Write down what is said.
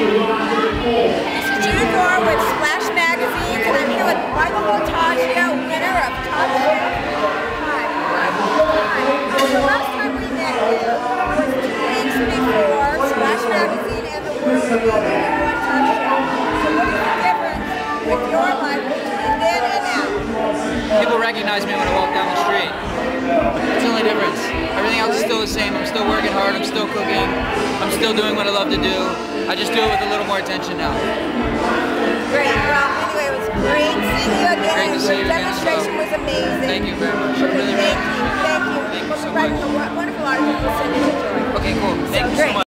This is Judith Gore with Splash Magazine, and I'm here with Michael Voltaggio, winner of Top Chef. Hi. The last time we met you was 2 weeks before Splash Magazine and the world of you won Top Chef. So what is the difference with your life between then and now? People recognize me when I walk down the street. It's the only difference. Everything else is still the same. I'm still working hard. I'm still cooking. I'm still doing what I love to do. I just do it with a little more attention now. Great. Well, anyway, it was great seeing you again. Great to see you Your again. demonstration was amazing. Thank you very much. Really, Thank you. Thank you so We'll be writing much. a wonderful article. We'll send it to Joy. Okay, cool. Thank you so great. much.